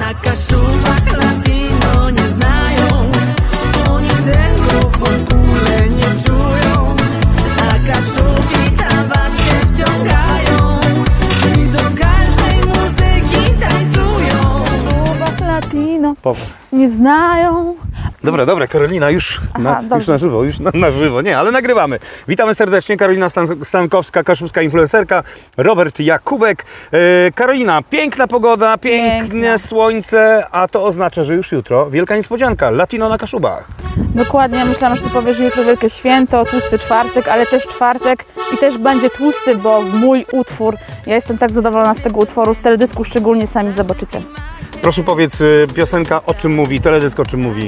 Na Kaszubach latino nie znają, oni tego w ogóle nie czują. A Kaszubi tabaczkę wciągają i do każdej muzyki tańcują. Kaszubach latino nie znają. Dobra, Karolina, już na żywo, na żywo, nie, ale nagrywamy. Witamy serdecznie, Karolina Stankowska, kaszubska influencerka, Robert Jakubek. Karolina, piękna pogoda, piękne słońce, a to oznacza, że już jutro wielka niespodzianka, Latino na Kaszubach. Dokładnie, myślałam, że to powiesz, że jutro wielkie święto, tłusty czwartek, ale też czwartek i też będzie tłusty, bo mój utwór, ja jestem tak zadowolona z tego utworu, z teledysku szczególnie, sami zobaczycie. Proszę powiedz, piosenka o czym mówi, teledysk o czym mówi?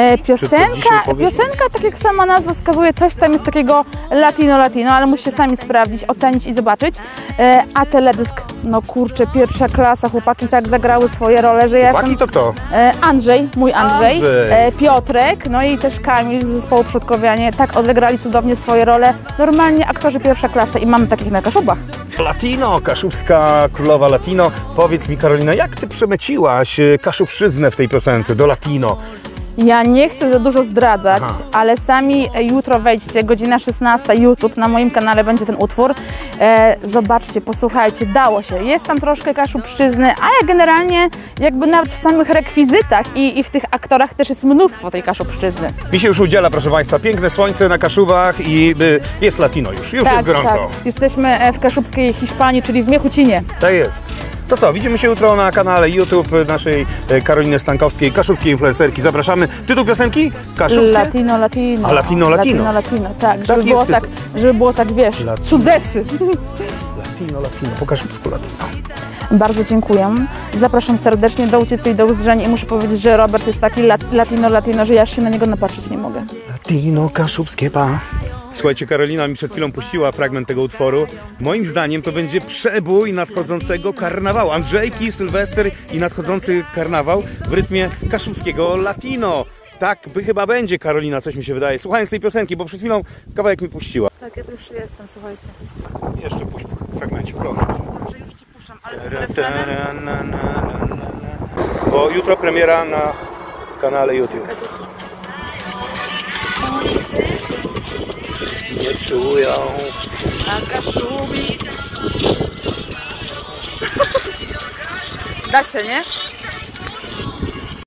Piosenka, tak jak sama nazwa wskazuje, coś tam jest takiego latino, ale musicie sami sprawdzić, ocenić i zobaczyć. A teledysk, no kurczę, pierwsza klasa, chłopaki tak zagrały swoje role, że ja Chłopaki to kto? Andrzej, mój Andrzej. Piotrek, no i też Kamil z zespołu Przodkowianie, tak odegrali cudownie swoje role. Normalnie aktorzy pierwsza klasa i mamy takich na Kaszubach. Latino, kaszubska królowa latino. Powiedz mi, Karolina, jak ty przemyciłaś kaszubszczyznę w tej piosence do latino? Ja nie chcę za dużo zdradzać, ale sami jutro wejdźcie, godzina 16, YouTube, na moim kanale będzie ten utwór. Zobaczcie, posłuchajcie, dało się. Jest tam troszkę kaszubszczyzny, ale generalnie jakby nawet w samych rekwizytach i w tych aktorach też jest mnóstwo tej kaszubszczyzny. Mi się już udziela, proszę Państwa, piękne słońce na Kaszubach i jest latino już jest gorąco. Tak. Jesteśmy w kaszubskiej Hiszpanii, czyli w Miechucinie. Tak jest. To co, widzimy się jutro na kanale YouTube naszej Karoliny Stankowskiej, kaszubskiej influencerki. Zapraszamy. Tytuł piosenki? Kaszubskie? Latino. A Latino. Tak, żeby było tak, wiesz, cudzesy. Latino, po kaszubsku latino. Bardzo dziękuję. Zapraszam serdecznie do uciec i do uzdrzenia i muszę powiedzieć, że Robert jest taki latino, że ja się na niego napatrzeć nie mogę. Latino, kaszubskie pa. Słuchajcie, Karolina mi przed chwilą puściła fragment tego utworu. Moim zdaniem to będzie przebój nadchodzącego karnawału. Andrzejki, Sylwester i nadchodzący karnawał w rytmie kaszubskiego latino. Tak chyba będzie, Karolina, coś mi się wydaje. Słuchając tej piosenki, bo przed chwilą kawałek mi puściła. Tak, ja tu już jestem, słuchajcie. Jeszcze puść fragmencie, proszę. Dobrze, już ci puszczam, ale z refrenem. Bo jutro premiera na kanale YouTube. Nie czują. A Kaszubi. Da się, nie?